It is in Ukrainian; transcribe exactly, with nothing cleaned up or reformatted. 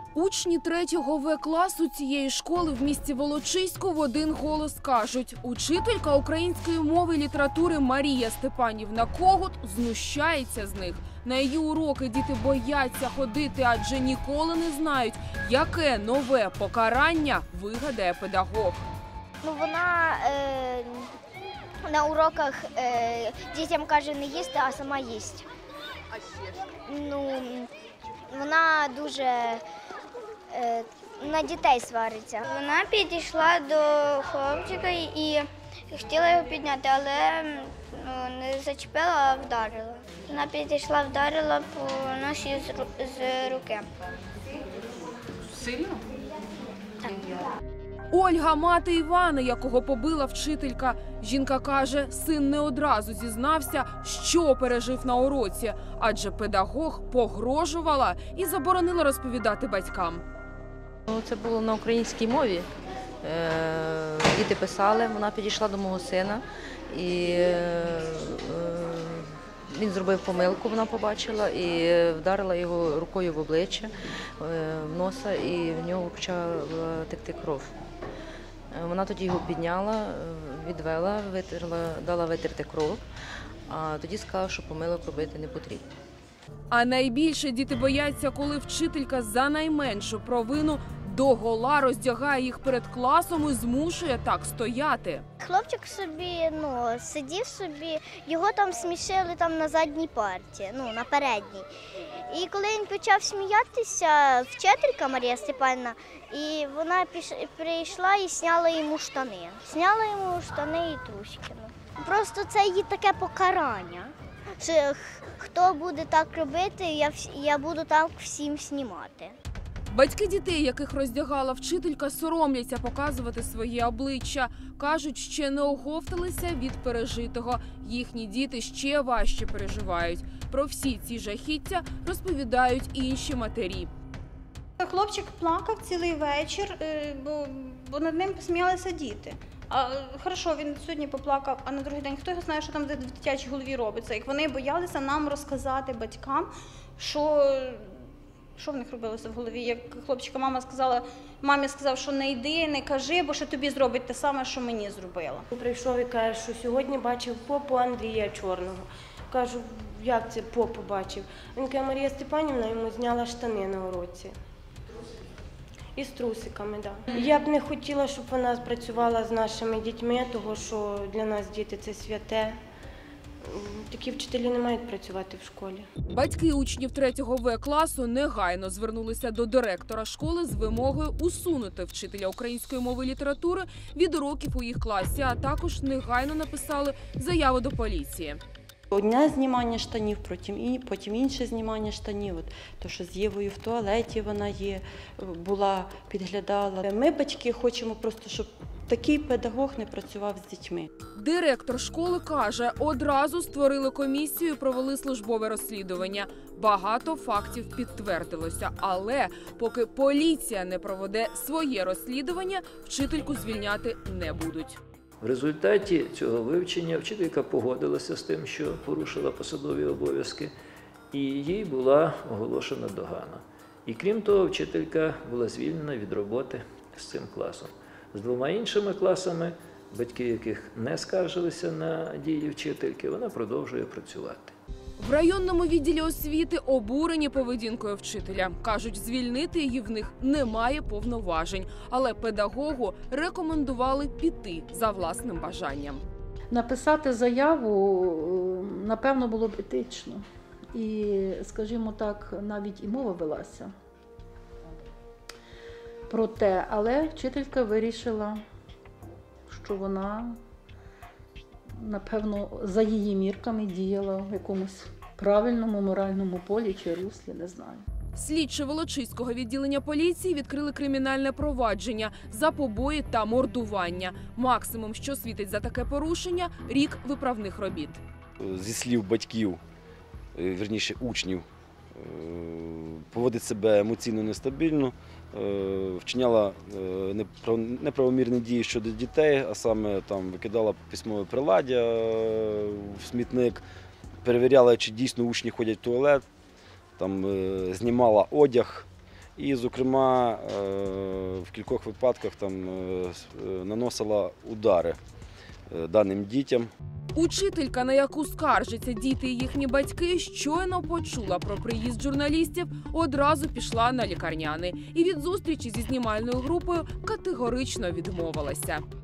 Учні третього В класу цієї школи в місті Волочиську в один голос кажуть: учителька української мови і літератури Марія Степанівна Когут знущається з них. На її уроки діти бояться ходити, адже ніколи не знають, яке нове покарання вигадає педагог. Ну, вона е, на уроках е, дітям каже не їсти, а сама їсть. А ще ж? Ну, вона дуже е, на дітей свариться. Вона підійшла до хлопчика і хотіла його підняти, але ну, не зачепила, а вдарила. Вона підійшла, вдарила по носі з, з руки. Сильно? Так. Ольга – мати Івана, якого побила вчителька. Жінка каже, син не одразу зізнався, що пережив на уроці, адже педагог погрожувала і заборонила розповідати батькам. Це було на українській мові. Діти писали, вона підійшла до мого сина, і він зробив помилку, вона побачила, і вдарила його рукою в обличчя, в носа, і в нього почала текти кров. Вона тоді його підняла, відвела, витерла, дала витерти кров, а тоді сказала, що помилок робити не потрібно. А найбільше діти бояться, коли вчителька за найменшу провину догола роздягає їх перед класом і змушує так стояти. Хлопчик собі ну, сидів собі, його там смішили там на задній парті, ну, на передній. І коли він почав сміятися, вчителька Марія Степанівна, і вона піш... прийшла і зняла йому штани. Зняла йому штани і трусики. Просто це її таке покарання, що хто буде так робити, я, я буду так всім знімати. Батьки дітей, яких роздягала вчителька, соромляться показувати своє обличчя. Кажуть, ще не оговталися від пережитого. Їхні діти ще важче переживають. Про всі ці жахіття розповідають інші матері. Хлопчик плакав цілий вечір, бо, бо над ним посміялися діти. А хорошо, він сьогодні поплакав, а на другий день хто його знає, що там в дитячій голові робиться. Як вони боялися нам розказати батькам, що... Що в них робилося в голові? Як хлопчика мама сказала, мамі сказав, що не йди, не кажи, бо ще тобі зробить те саме, що мені зробила. Прийшов і каже, що сьогодні бачив попу Андрія Чорного. Кажу, як це попу бачив? Він каже, Марія Степанівна йому зняла штани на уроці. І з трусиками, так. Да. Я б не хотіла, щоб вона працювала з нашими дітьми, тому що для нас діти – це святе. Такі вчителі не мають працювати в школі. Батьки учнів третього В класу негайно звернулися до директора школи з вимогою усунути вчителя української мови і літератури від уроків у їх класі, а також негайно написали заяву до поліції. Одне знімання штанів, потім інше знімання штанів. От, то, що з Євою в туалеті вона є, була, підглядала. Ми, батьки, хочемо просто, щоб такий педагог не працював з дітьми. Директор школи каже, одразу створили комісію і провели службове розслідування. Багато фактів підтвердилося, але поки поліція не проведе своє розслідування, вчительку звільняти не будуть. В результаті цього вивчення вчителька погодилася з тим, що порушила посадові обов'язки, і їй була оголошена догана. І крім того, вчителька була звільнена від роботи з цим класом. З двома іншими класами, батьки яких не скаржилися на дії вчительки, вона продовжує працювати. В районному відділі освіти обурені поведінкою вчителя. Кажуть, звільнити її в них немає повноважень, але педагогу рекомендували піти за власним бажанням. Написати заяву, напевно, було б етично. І, скажімо так, навіть і мова велася про те, але вчителька вирішила, що вона, напевно, за її мірками діяла в якомусь правильному моральному полі чи руслі, не знаю. Слідчі Волочиського відділення поліції відкрили кримінальне провадження за побої та мордування. Максимум, що світить за таке порушення – рік виправних робіт. Зі слів батьків, вірніше учнів, поводить себе емоційно нестабільно, вчиняла неправомірні дії щодо дітей, а саме там викидала письмове приладдя в смітник, перевіряла, чи дійсно учні ходять в туалет, там знімала одяг І, зокрема, е, в кількох випадках там е, наносила удари е, даним дітям. Учителька, на яку скаржаться діти і їхні батьки, щойно почула про приїзд журналістів, одразу пішла на лікарняний. І від зустрічі зі знімальною групою категорично відмовилася.